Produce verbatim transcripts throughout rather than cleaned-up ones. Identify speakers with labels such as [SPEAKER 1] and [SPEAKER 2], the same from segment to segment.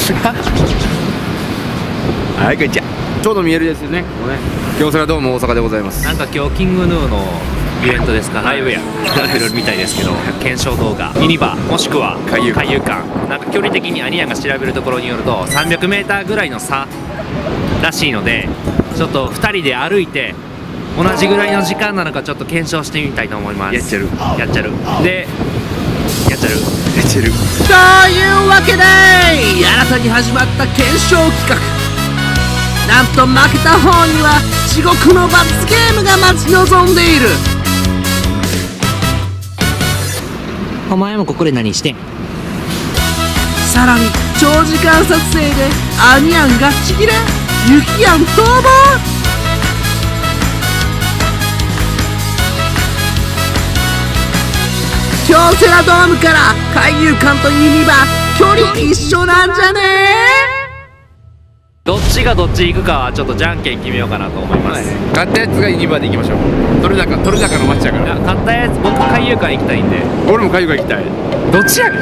[SPEAKER 1] はい、こんにちは。ちょうど見えるですよね。ここね。京セラドーム大阪でございます。
[SPEAKER 2] なんか今日キングヌーのイベントですか、ライブややってるみたいですけど、検証動画、ユニバもしくは海遊館、なんか距離的にアニヤンが調べるところによるとさんびゃくメーターぐらいの差らしいので、ちょっとふたりで歩いて同じぐらいの時間なのかちょっと検証してみたいと思います。
[SPEAKER 1] やっちゃる
[SPEAKER 2] やっちゃるでやっちゃる
[SPEAKER 1] やっちゃる。
[SPEAKER 3] というわけで新たに始まった検証企画、なんと負けた方には地獄の罰ゲームが待ち望んでいる。
[SPEAKER 4] お前もここで何してん？
[SPEAKER 3] さらに長時間撮影でアニヤンガッチギレ、ユキヤン逃亡。京セラドームから海遊館とユニバ距離一緒なんじゃね
[SPEAKER 2] どっちがどっち行くかはちょっとじゃんけん決めようかなと思います。
[SPEAKER 1] 勝ったやつがユニバで行きましょう。取れ高取れ高の街やか
[SPEAKER 2] いや
[SPEAKER 1] ら。
[SPEAKER 2] 買ったやつ、僕海遊館行きたいんで。
[SPEAKER 1] 俺も海遊館行きたい。
[SPEAKER 2] どっちやねん。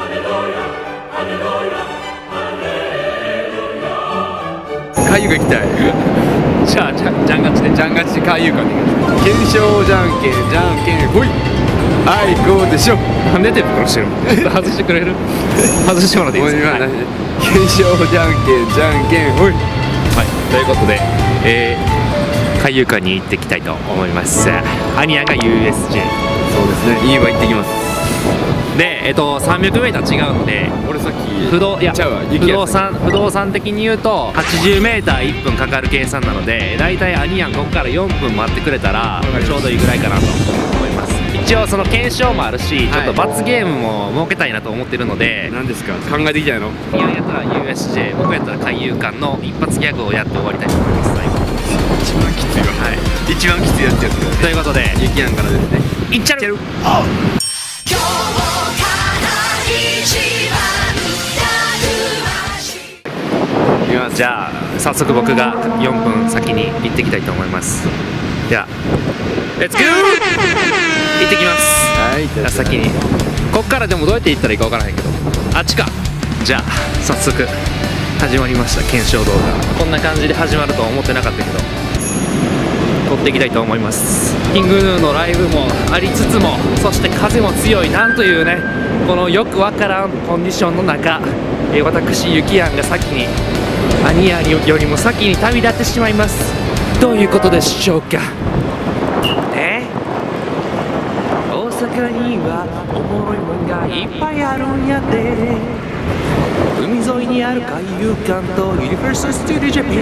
[SPEAKER 1] 海遊館行きたい。
[SPEAKER 2] じゃあじゃんじゃん勝ちで
[SPEAKER 1] じゃん勝ちで海遊館で行きましょう。検証じゃんけんじゃんけんほい。はい、こうでしょ。
[SPEAKER 2] なんで手袋してるの？ちょっと外してくれる？外してもらっていいですか？はい、はい、
[SPEAKER 1] 検証じゃんけんじゃんけんほい。
[SPEAKER 2] はい、ということで、えー、海遊館に行ってきたいと思います。アニヤンが ユーエスジェー。
[SPEAKER 1] そうですね、ユニバ行ってきます。
[SPEAKER 2] で、えっと、さんびゃくメーター違うので、
[SPEAKER 1] 俺さっき
[SPEAKER 2] 不動いや
[SPEAKER 1] ちゃうわ
[SPEAKER 2] 不動産不動産的に言うとはちじゅうメーターいっぷんかかる計算なので、だいたいアニヤンここからよんぷん待ってくれたらちょうどいいぐらいかなと思います。一応その検証もあるし、ちょっと罰ゲームも設けたいなと思ってるので、
[SPEAKER 1] 何ですか、考えてきたやろ。
[SPEAKER 2] アニヤンやったら ユーエスジェー、僕やったら海遊館の一発ギャグをやって終わりたいと思います。最後
[SPEAKER 1] 一番きついわ。はい、一番きついやつやつよ。
[SPEAKER 2] ということで
[SPEAKER 1] ユキヤンからですね。
[SPEAKER 2] いっちゃる。じゃあ早速僕がよんぷん先に行ってきたいと思います。ではレッツゴー、行ってきます。
[SPEAKER 1] はい、
[SPEAKER 2] じゃあ先にこっからでもどうやって行ったらいいか分からへんけど、あっちか。じゃあ早速始まりました検証動画。こんな感じで始まるとは思ってなかったけど撮っていきたいと思います。キングヌーのライブもありつつも、そして風も強い、なんというね、このよくわからんコンディションの中、えー、私ユキヤンが先にアニヤンよりも先に旅立ってしまいます。どういうことでしょうかね。大阪にはおもろいもんがいっぱいあるんやで。海沿いにある海遊館とユニバーサル・スタジオ・ジャパン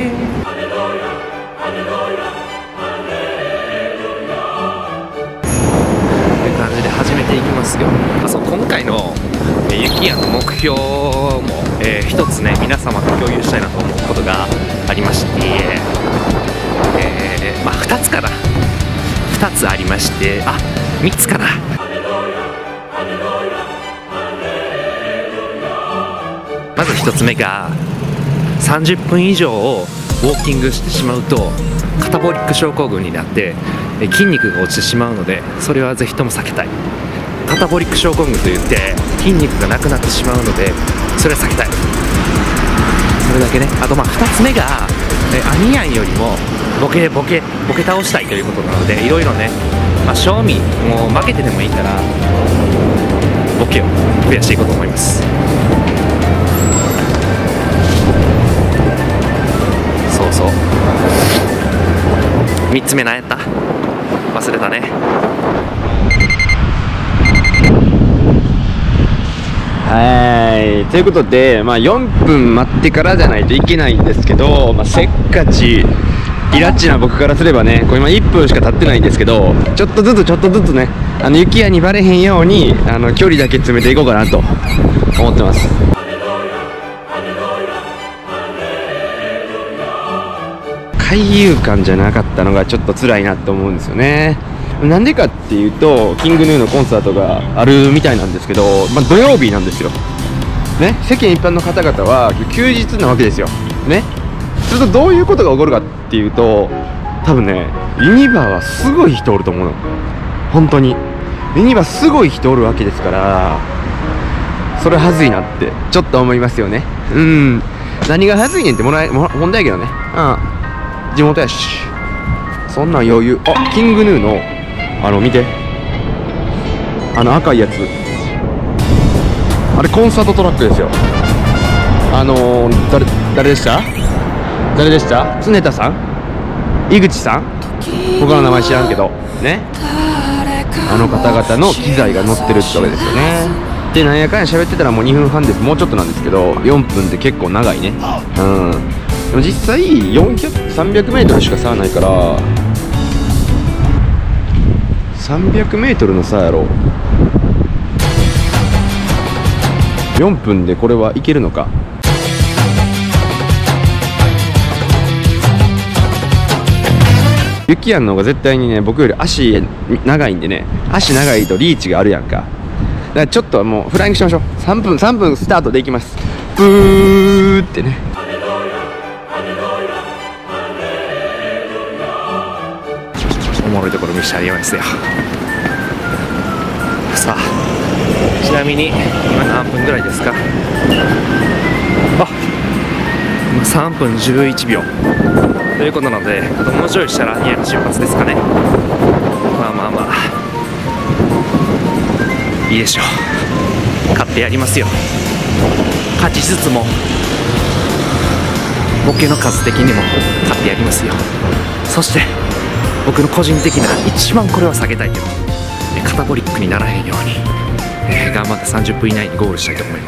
[SPEAKER 2] という感じで始めていきますよ。あ、そう、今回のユキヤンの目標も、えー、一つね、皆様と共有したいなと思うことがありまして、えー、まあふたつかなふたつありまして、あ、みっつかな。まずひとつめがさんじゅっぷん以上をウォーキングしてしまうとカタボリック症候群になって筋肉が落ちてしまうので、それはぜひとも避けたい。カタボリック症候群といって筋肉がなくなってしまうので、それは避けたい。それだけね。あとまあふたつめがアニヤンよりもボケボケボケ倒したいということなので、いろいろね、まあ賞味もう負けてでもいいからボケを増やしていこうと思います。そうそう、みっつめ何やった？忘れたね。
[SPEAKER 1] はい、ということで、まあ、よんぷん待ってからじゃないといけないんですけど、まあ、せっかちイラッチな僕からすればね、これ今いっぷんしか経ってないんですけど、ちょっとずつちょっとずつね、あのユキヤにバレへんようにあの距離だけ詰めていこうかなと思ってます。海遊館じゃなかったのがちょっと辛いなと思うんですよね。なんでかっていうと、キングヌーのコンサートがあるみたいなんですけど、まあ、土曜日なんですよね。世間一般の方々は休日なわけですよね。するとどういうことが起こるかっていうと、多分ね、ユニバはすごい人おると思うの。本当にユニバすごい人おるわけですから、 それはずいなってちょっと思いますよね。うん、何がはずいねんってもらえも問題やけどね。うん、地元やしそんなん余裕。あ、キングヌーのあの見て、あの赤いやつ、あれコンサートトラックですよ。あのー、誰誰でした誰でした常田さん、井口さん、他の名前知らんけどね、あの方々の機材が乗ってるってわけですよね。で、なんやかんや喋ってたらもうにふんはんです。もうちょっとなんですけど、よんぷんって結構長いね。うん、でも実際よんひゃく、さんびゃくメートルしか差ないから、さんびゃくメートルの差やろ。よんぷんでこれはいけるのか。ユキヤンの方が絶対にね、僕より足長いんでね、足長いとリーチがあるやんか。だからちょっともうフライングしましょう。さんぷんさんぷんスタートでいきます。ブーってね。
[SPEAKER 2] おもろいところ見せてあげますよ。さあ、ちなみに今何分ぐらいですか。あ、今さんぷんじゅういちびょうということなので、あともうちょいしたらニアの出発ですかね。まあまあまあいいでしょう。勝ってやりますよ。勝ちつつもボケの数的にも勝ってやりますよ。そして僕の個人的な一番これは下げたいけどカタボリックにならへんように、えー、頑張ってさんじゅっぷん以内にゴールしたいと思います。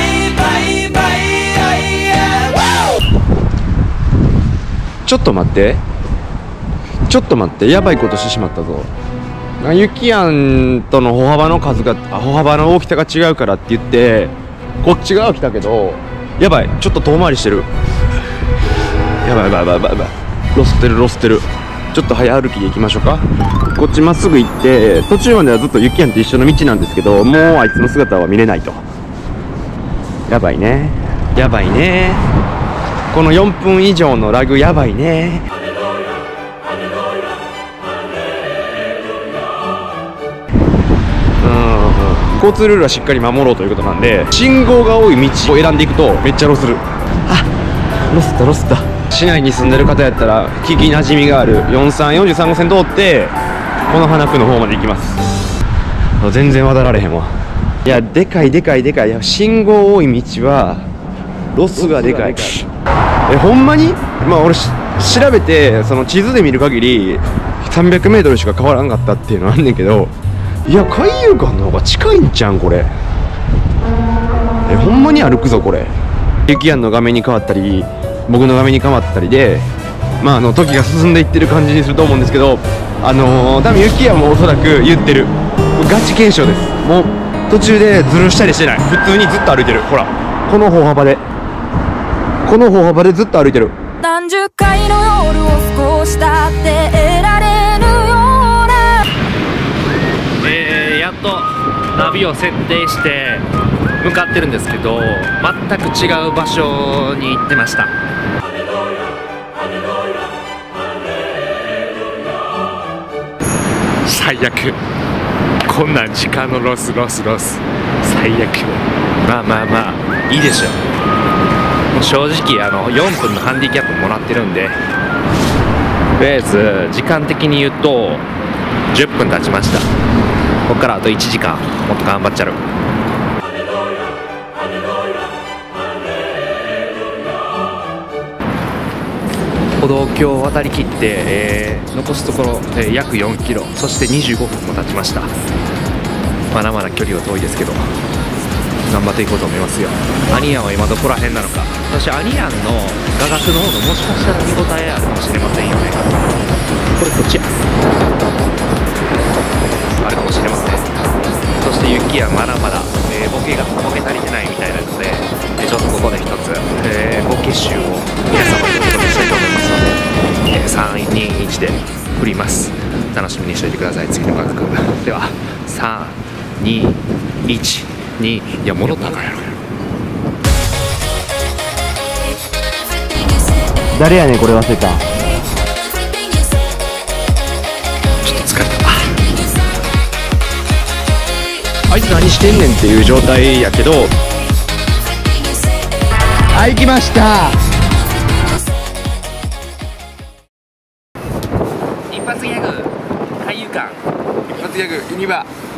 [SPEAKER 1] ちょっと待って、ちょっと待って、やばいことしてしまったぞ。ユキヤンとの歩幅の数が、歩幅の大きさが違うからって言ってこっち側来たけど、やばい、ちょっと遠回りしてる。やばいやばいやばいやばいやばい、ロスってるロスってる。ちょっと早歩きで行きましょうか。こっちまっすぐ行って、途中まではずっとユキヤンと一緒の道なんですけど、もうあいつの姿は見れないと。やばいね、やばいね、このよんぷん以上のラグやばいね。交通ルールはしっかり守ろうということなんで、信号が多い道を選んでいくとめっちゃロスる。あ、ロスったロスった。市内に住んでる方やったら聞きなじみがあるよんさんよんじゅうさんごう線通ってこの花区の方まで行きます。全然渡られへんわ。いや、でかいでかいでかい。いや、信号多い道はロスがでかい。え、ほんまに、まあ俺調べてその地図で見る限りさんびゃくメートルしか変わらんかったっていうのはあんねんけど、いや、海遊館の方が近いんちゃうんこれ。え、ほんまに歩くぞこれ。ユキヤンの画面に変わったり僕の画面に変わったりで、まああの時が進んでいってる感じにすると思うんですけど、あのー、多分ユキヤンもおそらく言ってる、ガチ検証です。もう途中でズルしたりしてない。普通にずっと歩いてる。ほら、この歩幅でこの歩幅でずっと歩いてる。
[SPEAKER 5] 何十回の夜を過ごしたって得られるような、
[SPEAKER 2] えー、やっとナビを設定して向かってるんですけど、全く違う場所に行ってました。最悪、こんなん時間のロスロスロス、最悪。まあまあまあいいでしょう。もう正直あのよんぷんのハンディキャップもらってるんで、とりあえず時間的に言うとじゅっぷん経ちました。ここからあといちじかんもっと頑張っちゃう。歩道橋を渡りきって、えー、残すところ、えー、約よんキロ、そしてにじゅうごふんも経ちました。まだまだ距離は遠いですけど頑張っていこうと思いますよ。アニヤンは今どこら辺なのか。私アニヤンの画角の方がもしかしたら見応えあるかもしれませんよね。これこっちやあるかもしれません。そして雪はまだまだ、えー、ボケがボケ足りてないみたいなので、えー、ちょっとここで一つ、えー、ボケ集を皆様にお届けしたいと思いますので、えー、さんにいちで振ります。楽しみにしておいてください。次の画角ではさんにいちに、いや戻ったからやろ。
[SPEAKER 1] 誰やねんこれ忘れた。
[SPEAKER 2] ちょっと疲れた。は
[SPEAKER 1] あいつ何してんねんっていう状態やけど、はい来ました。
[SPEAKER 2] 一発ギャグ海遊館、
[SPEAKER 1] 一発ギャグユニバ